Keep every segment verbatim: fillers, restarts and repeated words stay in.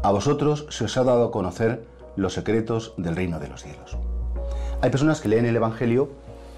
a vosotros se os ha dado a conocer los secretos del reino de los cielos. Hay personas que leen el Evangelio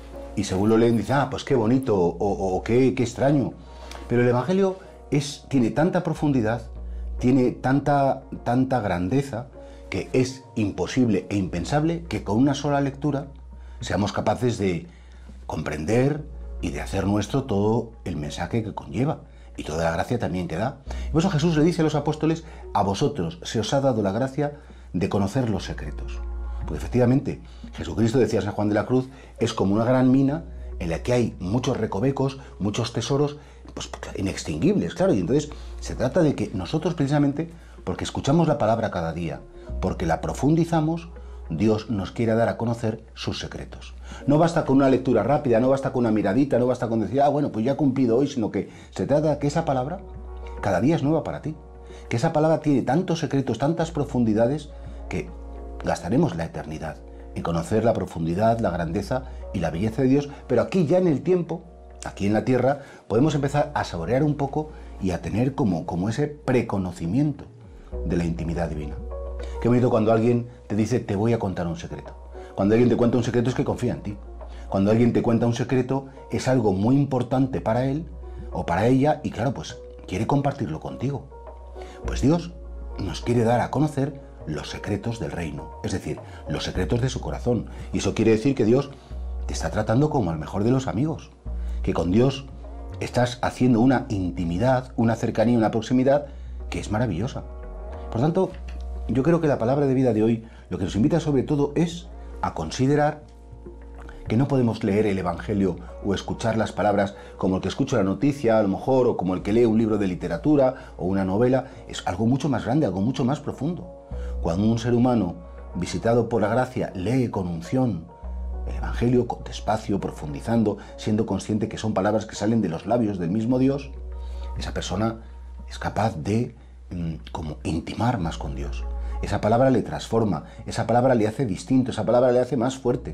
y según lo leen dicen, ah, pues qué bonito o, o, o qué, qué extraño. Pero el Evangelio es, tiene tanta profundidad, tiene tanta, tanta grandeza, que es imposible e impensable que con una sola lectura seamos capaces de comprender y de hacer nuestro todo el mensaje que conlleva y toda la gracia también que da. Y por eso Jesús le dice a los apóstoles, a vosotros se os ha dado la gracia de conocer los secretos. Porque efectivamente, Jesucristo, decía San Juan de la Cruz, es como una gran mina en la que hay muchos recovecos, muchos tesoros, pues inextinguibles, claro. Y entonces se trata de que nosotros precisamente, porque escuchamos la palabra cada día, porque la profundizamos, Dios nos quiere dar a conocer sus secretos. No basta con una lectura rápida, no basta con una miradita, no basta con decir, ah, bueno, pues ya he cumplido hoy, sino que se trata de que esa palabra cada día es nueva para ti. Que esa palabra tiene tantos secretos, tantas profundidades, que gastaremos la eternidad en conocer la profundidad, la grandeza y la belleza de Dios, pero aquí ya en el tiempo, aquí en la tierra, podemos empezar a saborear un poco y a tener como, como ese preconocimiento de la intimidad divina. Qué bonito cuando alguien te dice, te voy a contar un secreto. Cuando alguien te cuenta un secreto es que confía en ti. Cuando alguien te cuenta un secreto es algo muy importante para él o para ella y claro, pues quiere compartirlo contigo. Pues Dios nos quiere dar a conocer los secretos del reino, es decir, los secretos de su corazón. Y eso quiere decir que Dios te está tratando como al mejor de los amigos, que con Dios estás haciendo una intimidad, una cercanía, una proximidad que es maravillosa. Por tanto, yo creo que la palabra de vida de hoy lo que nos invita sobre todo es a considerar que no podemos leer el Evangelio o escuchar las palabras como el que escucha la noticia, a lo mejor, o como el que lee un libro de literatura o una novela. Es algo mucho más grande, algo mucho más profundo. Cuando un ser humano, visitado por la gracia, lee con unción el Evangelio, despacio, profundizando, siendo consciente que son palabras que salen de los labios del mismo Dios, esa persona es capaz de mm, como intimar más con Dios. Esa palabra le transforma, esa palabra le hace distinto, esa palabra le hace más fuerte.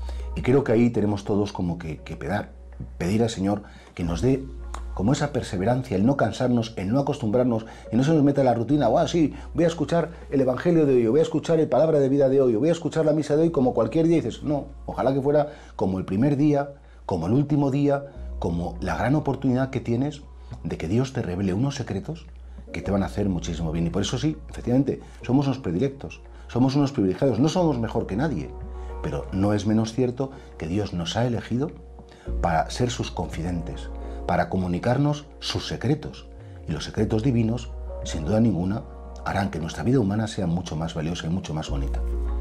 Y creo que ahí tenemos todos como que, que pedir, pedir al Señor que nos dé como esa perseverancia, el no cansarnos, el no acostumbrarnos, y no se nos meta en la rutina, ah, sí, voy a escuchar el Evangelio de hoy, o voy a escuchar el Palabra de Vida de hoy, o voy a escuchar la misa de hoy como cualquier día, y dices, no, ojalá que fuera como el primer día, como el último día, como la gran oportunidad que tienes de que Dios te revele unos secretos que te van a hacer muchísimo bien. Y por eso sí, efectivamente, somos unos predilectos, somos unos privilegiados, no somos mejor que nadie, pero no es menos cierto que Dios nos ha elegido para ser sus confidentes, para comunicarnos sus secretos. Y los secretos divinos, sin duda ninguna, harán que nuestra vida humana sea mucho más valiosa y mucho más bonita.